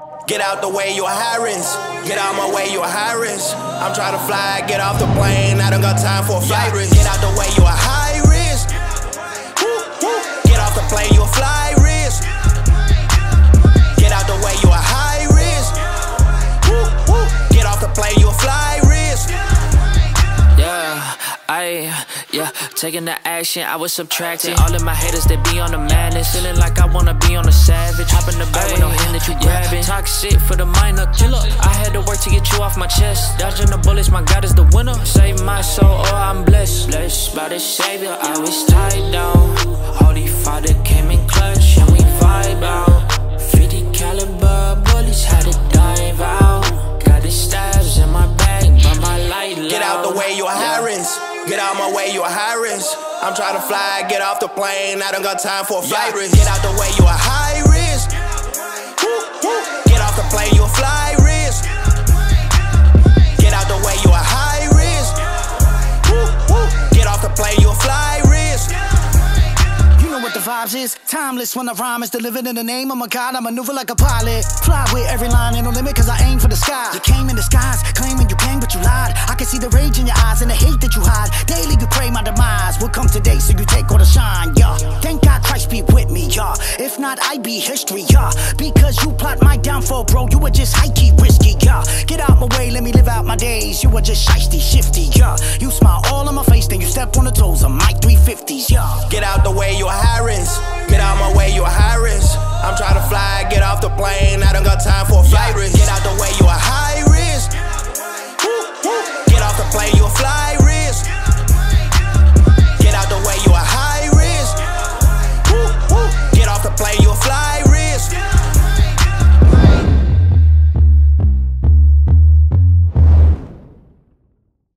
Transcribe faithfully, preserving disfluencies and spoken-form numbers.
Get out the way, you're high risk. Get out my way, you're high risk. I'm trying to fly, get off the plane. I don't got time for a flight risk. Get out the way, you're high risk. Woo, woo. Get off the plane, you're fly risk. Get out the way, you're high risk. Woo, woo. Get off the plane, you're fly risk. Yeah, I, yeah, taking the action, I was subtracting. All of my haters, they be on the madness. Feeling like I wanna be on a savage. Hop in the back with no hand that you grabbing. Talk shit for the minor killer. I had to work to get you off my chest. Dodging the bullets, my God is the winner. Save my soul, oh I'm blessed. Blessed by the Savior, I was tied down. Holy Father came in clutch and we vibe out. fifty caliber bullets, had to dive out. Got the stabs in my bag, but my light loud. Get out the way, you're high risk. Get out my way, you're high risk. I'm trying to fly, get off the plane. I don't got time for a flight risk. Get out the way, you're high risk. Woo, woo. Get off the plane, you're fly risk. Get out the way, you're high risk. Woo, woo. Get off the plane, you're fly risk. You know what the vibes is. Timeless when the rhyme is delivered in the name of my God. I maneuver like a pilot. Fly with every line, ain't no limit cause I aim for the sky. You came in disguise, claiming you came but you lied. I can see the rage in your eyes and the hate that you hide. Daily you pray my demise will come today, so you take all the shine, yeah. Thank God Christ be with me, yeah. If not, I'd be history, yeah. Because you plot my downfall, bro, you were just high-key risky, yeah. Get out my way, let me live out my days. You were just shiesty, shifty, yeah. You smile all on my face, then you step on the toes of my three fifties, yeah. Get out the way, you're high risk. Get out my way, you're high risk. I'm trying to fly, get off the plane. I don't